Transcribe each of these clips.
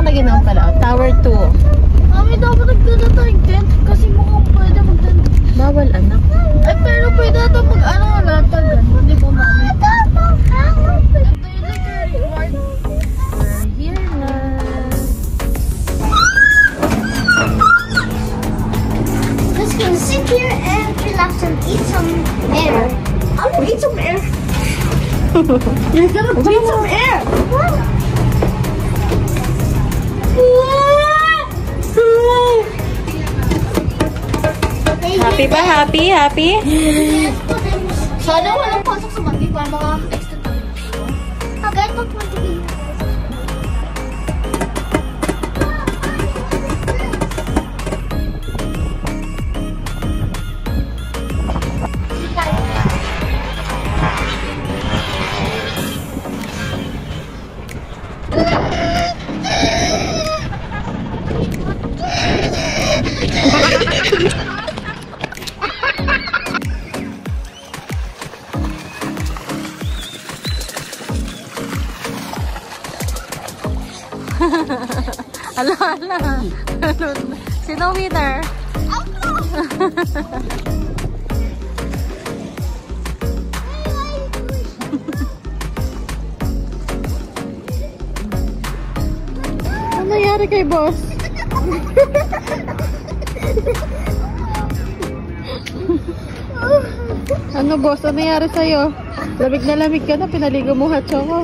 na ginawa pala. Tower 2. Mami, dapat nagdala tayong tent kasi mukhang pwede mag-tent. Bawal, anak. Ay, pero pwede natin mag-ano latag. Hindi ba, Mami? Ito yung like reward. We're here na. Just gonna sit here and relax and eat some air. I will eat some air. You're gonna breathe some air. Happy ba? Happy? Happy? Sana walang pasok sa mati para maka-extra tayo. Agad pag magiging. Ala, ala. Sino winner? Ano nangyari kay boss? Ano boss? Ano nangyari sa'yo? Lamig na lamig ka na, pinaligo mo hatcho ko.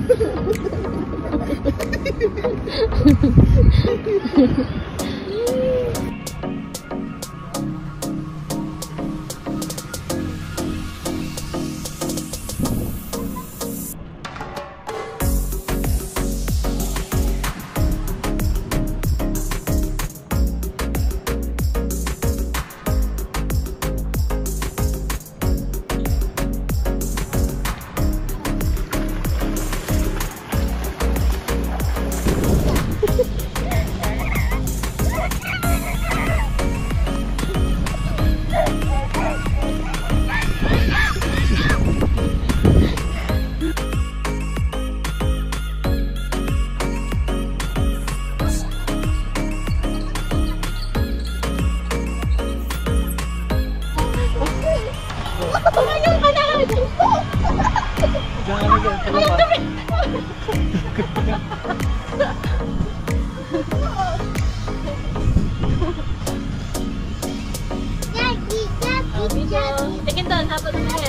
Tingin doon, habang namin.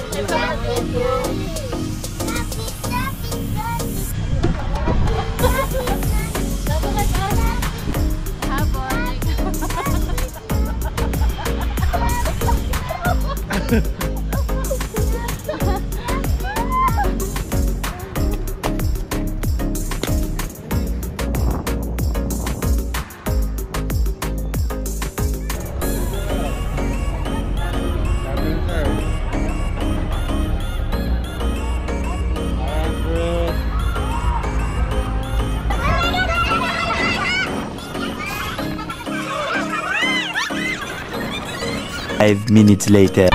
Five minutes later.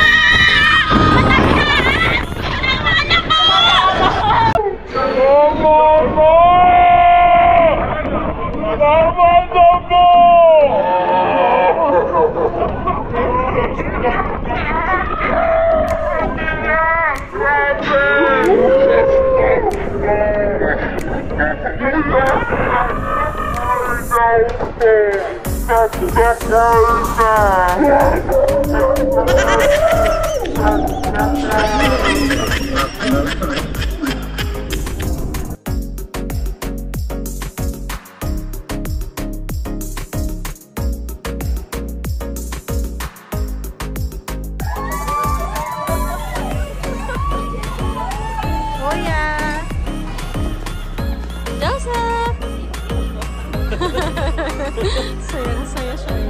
Saya siya eh.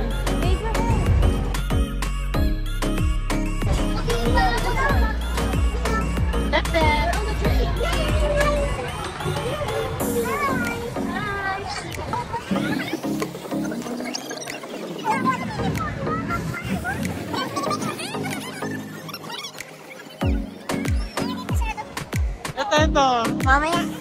That's it. Ito. Mamaya.